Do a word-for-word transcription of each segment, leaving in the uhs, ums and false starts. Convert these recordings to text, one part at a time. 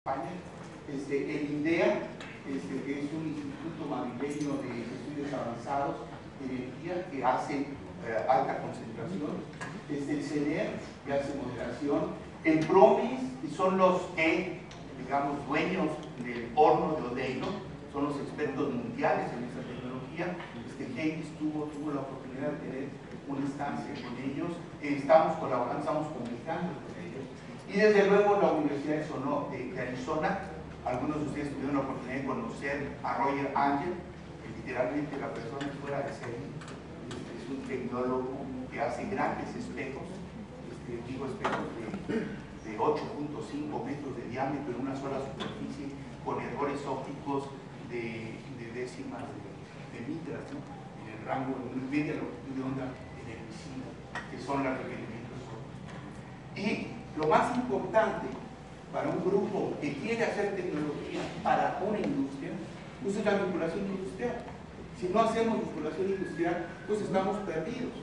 España, este, el INDEA, este, que es un instituto madrileño de estudios avanzados de energía que hace eh, alta concentración, este, el CENER, que hace moderación, el PROMIS, que son los que, digamos, dueños del horno de Odeino, son los expertos mundiales en esa tecnología. Este, Heidi tuvo, tuvo la oportunidad de tener una instancia con ellos, eh, estamos colaborando, estamos comunicando con ellos. Y desde luego la Universidad de, Sonora, de, de Arizona, algunos de ustedes tuvieron la oportunidad de conocer a Roger Angel, que literalmente la persona fuera de serie, este, es un tecnólogo que hace grandes espejos, este, digo espejos de, de ocho punto cinco metros de diámetro en una sola superficie, con errores ópticos de, de décimas de, de mitras, ¿no? En el rango de media longitud de onda en el visino, que son los requerimientos ópticos. Y lo más importante para un grupo que quiere hacer tecnología para una industria, pues es la vinculación industrial. Si no hacemos vinculación industrial, pues estamos perdidos.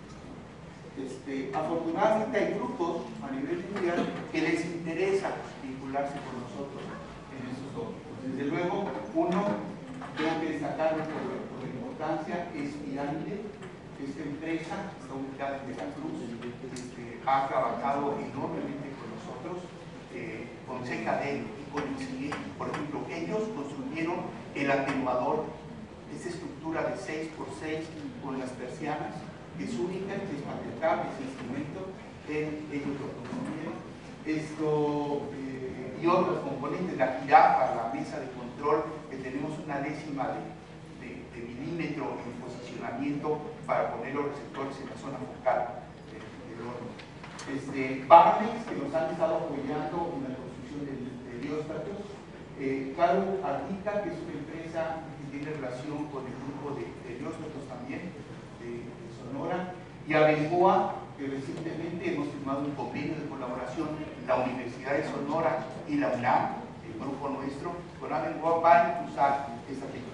Este, afortunadamente hay grupos a nivel mundial que les interesa vincularse con nosotros en esos tópicos. Desde luego, uno, tengo que destacarlo por, por la importancia, es Pirámide. Esta empresa está ubicada en Veracruz, este, ha trabajado enormemente con nosotros, eh, con C K D y con I C I E. Por ejemplo, ellos construyeron el atenuador, esa estructura de seis por seis con las persianas, que es única, que es patentable ese instrumento, eh, ellos lo construyeron. Esto, eh, y otros componentes, la jirafa, la mesa de control, que tenemos una décima de, de, de milímetro en posicionamiento para poner los receptores en la zona focal del, del horno. Este, Barnex, que nos han estado apoyando en la construcción de, de helióstatos. Eh, Caro Artica, que es una empresa que tiene relación con el grupo de, de helióstatos también, de, de Sonora. Y Abengoa, que recientemente hemos firmado un convenio de colaboración, la Universidad de Sonora y la UNAM, el grupo nuestro, con Abengoa van a usar esta tecnología.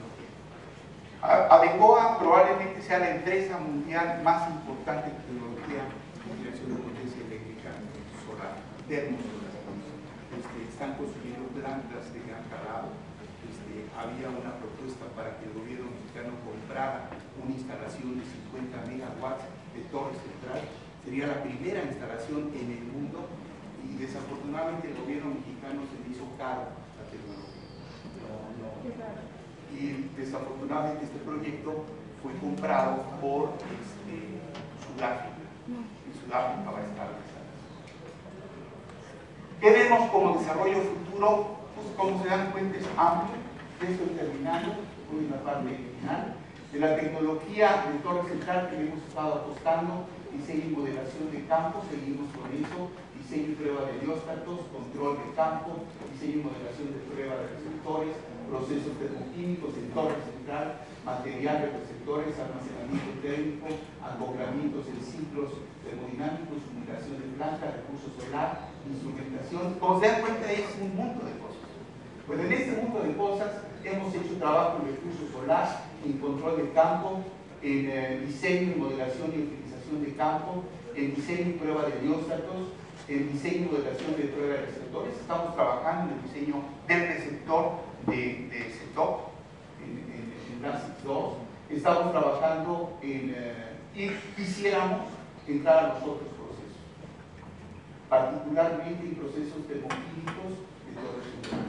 Abengoa probablemente sea la empresa mundial más importante de tecnología de generación de potencia eléctrica solar, termosolar. Este, están construyendo plantas de gran calado. Este, había una propuesta para que el gobierno mexicano comprara una instalación de cincuenta megawatts de torre central. Sería la primera instalación en el mundo y desafortunadamente el gobierno mexicano se le hizo caro la tecnología. No, no. Y desafortunadamente este proyecto fue comprado por este, Sudáfrica, y Sudáfrica va a estar realizando. ¿Qué vemos como desarrollo futuro? Pues como se dan cuenta es amplio. Estoy terminando, voy en la parte final. De la tecnología de torre central que hemos estado apostando, diseño y modelación de campo, seguimos con eso, diseño y prueba de helióstatos, control de campo, diseño y modelación de prueba de receptores, procesos termoquímicos en torre central, material de receptores, almacenamiento térmico, acoplamientos en ciclos termodinámicos, comunicación de planta, recurso solar, instrumentación. Como se dan cuenta, es un mundo de cosas. Pues en este mundo de cosas hemos hecho trabajo en recurso solar, en control de campo, en eh, diseño y modelación y utilización de campo, en diseño y prueba de helióstatos, en diseño y modelación de prueba de receptores. Estamos trabajando en el diseño del receptor de, de C E T O P, en, en, en RASIX dos. Estamos trabajando en, eh, y quisiéramos entrar a los otros procesos, particularmente en procesos termoquímicos de torre central.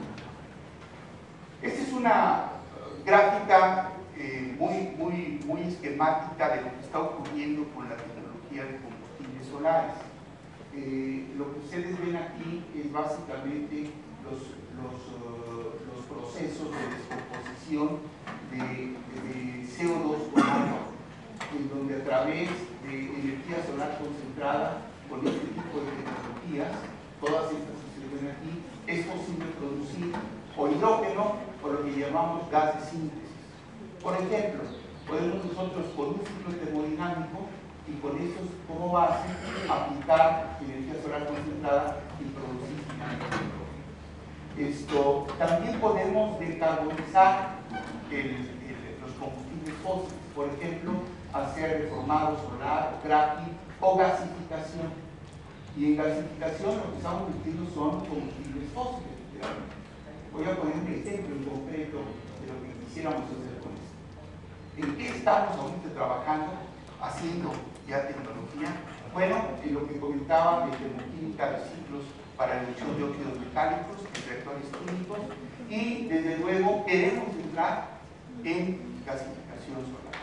Esta es una gráfica eh, muy, muy, muy esquemática de lo que está ocurriendo con la tecnología de combustibles solares. Eh, lo que ustedes ven aquí es básicamente los, los, uh, los procesos de descomposición de, de C O dos con agua, en donde a través de energía solar concentrada con este tipo de tecnologías, todas estas que se ven aquí, es posible producir o hidrógeno o lo que llamamos gas de síntesis. Por ejemplo, podemos nosotros con un ciclo termodinámico y con eso como base aplicar energía solar concentrada y producir finalmente hidrógeno. Esto, también podemos decarbonizar el, el, los combustibles fósiles, por ejemplo, hacer reformado solar, cracking o gasificación. Y en gasificación lo que estamos metiendo son combustibles fósiles, investigador. Voy a poner un ejemplo en concreto de lo que quisiéramos hacer con esto. ¿En qué estamos ahorita trabajando, haciendo ya tecnología? Bueno, en lo que comentaba de termoquímica de ciclos para reducción de óxidos metálicos en reactores químicos, y desde luego queremos entrar en gasificación solar.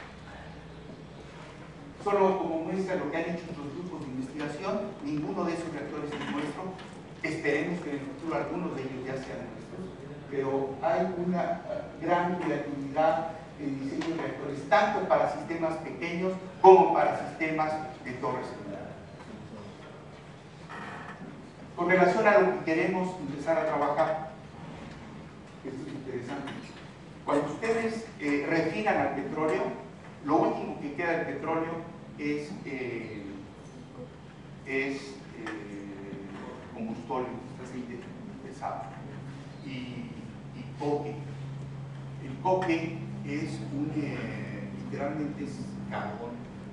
Solo como muestra lo que han hecho otros grupos de investigación, ninguno de esos reactores es nuestro. Esperemos que en el futuro algunos de ellos ya sean nuestros, pero hay una gran creatividad en diseño de reactores, tanto para sistemas pequeños como para sistemas de torres centrales. Con relación a lo que queremos empezar a trabajar, esto es interesante. Cuando ustedes eh, refinan al petróleo, lo último que queda del petróleo es, eh, es eh, combustóleo, aceite pesado, y, y coque. El coque es un, eh, literalmente es carbón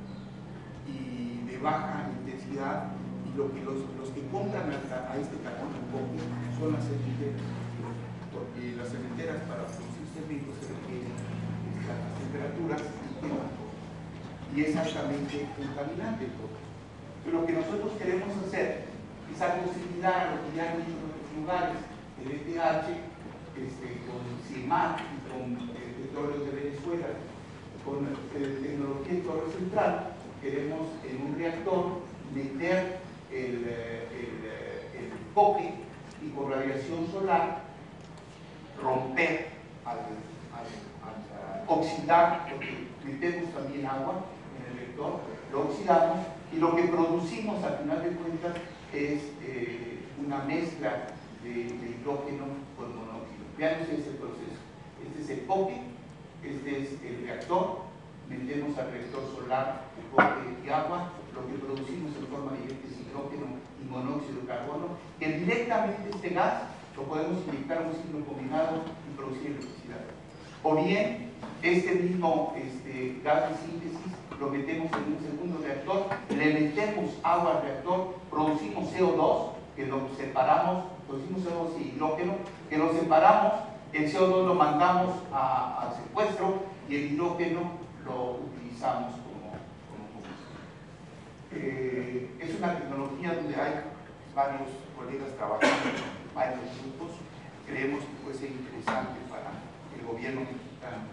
y de baja intensidad, y lo que los, los que compran a, a este carbón el coque son las cementeras, porque las cementeras para producir cemento se requieren las temperaturas y queman coque, y es altamente contaminante el coque. Pero lo que nosotros queremos hacer es algo similar a lo que ya han hecho en otros lugares, el E T H, este, con CIEMAT y con eh, Petróleos de Venezuela, con eh, tecnología de torre central. Queremos en un reactor meter el, el, el coque y con radiación solar romper, al, al, al oxidar, porque metemos también agua en el reactor, lo oxidamos y lo que producimos al final de cuentas es eh, una mezcla de, de hidrógeno con monóxido. Vean ustedes el proceso. Este es el coque, este es el reactor, metemos al reactor solar el coque y agua, lo que producimos en forma directa es hidrógeno y monóxido de carbono, que directamente este gas lo podemos inyectar a un ciclo combinado y producir electricidad. O bien, este mismo este, gas de síntesis lo metemos en un segundo reactor, le metemos agua al reactor, producimos C O dos, que lo separamos, producimos C O dos y hidrógeno, que lo separamos, el C O dos lo mandamos a, al secuestro y el hidrógeno lo utilizamos como, como combustible. Eh, es una tecnología donde hay varios colegas trabajando, varios grupos. Creemos que puede ser interesante para el gobierno mexicano.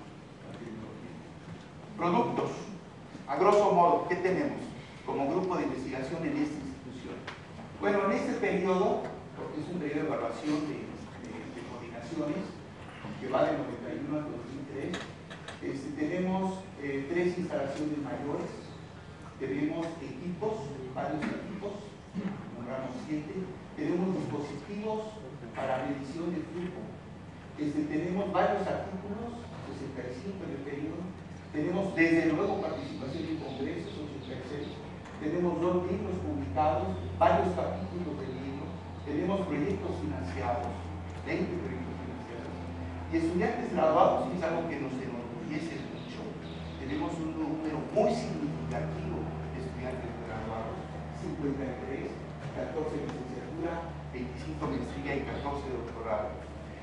Productos. A grosso modo, ¿qué tenemos como grupo de investigación en esta institución? Bueno, en este periodo, porque es un periodo de evaluación de, de, de coordinaciones, que va de noventa y uno al dos mil tres, este, tenemos eh, tres instalaciones mayores, tenemos equipos, varios equipos, nombramos siete, tenemos dispositivos para medición de flujo, este, tenemos varios artículos, sesenta y cinco en el periodo, tenemos desde luego participación en congresos, ochenta y seis, tenemos dos libros publicados, varios capítulos de libros, tenemos proyectos financiados, veinte proyectos financiados, y estudiantes graduados, y es algo que nos enorgullece mucho. Tenemos un número muy significativo de estudiantes graduados, cincuenta y tres, catorce de licenciatura, veinticinco maestría y catorce de doctorado.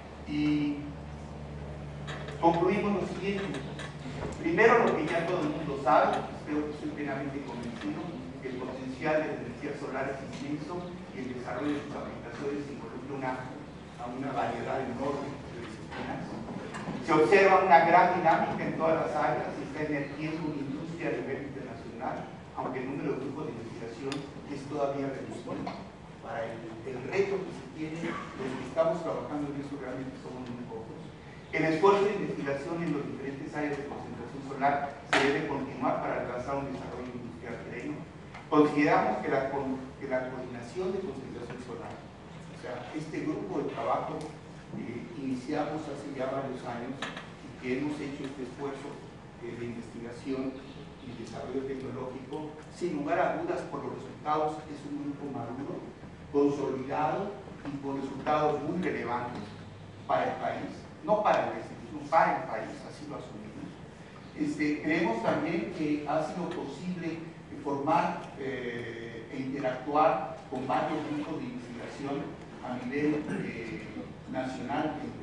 Y concluimos lo siguiente. Primero, lo que ya todo el mundo sabe, creo que estoy plenamente convencido, que el potencial de la energía solar es inmenso y el desarrollo de sus aplicaciones involucra una, a una variedad enorme de disciplinas. Se observa una gran dinámica en todas las áreas y está emergiendo una industria a nivel internacional, aunque el número de grupos de investigación es todavía reducido. Para el, el reto que se tiene, los que estamos trabajando en eso realmente somos muy pocos. El esfuerzo de investigación en las diferentes áreas de concentración solar se debe continuar para alcanzar un desarrollo industrial pleno. Consideramos que la, que la coordinación de concentración solar, o sea, este grupo de trabajo eh, iniciamos hace ya varios años y que hemos hecho este esfuerzo eh, de investigación y desarrollo tecnológico, sin lugar a dudas por los resultados, es un grupo maduro, consolidado y con resultados muy relevantes para el país. No para la institución, para el país, así lo asumimos. Este, creemos también que ha sido posible formar eh, e interactuar con varios grupos de investigación a nivel eh, nacional en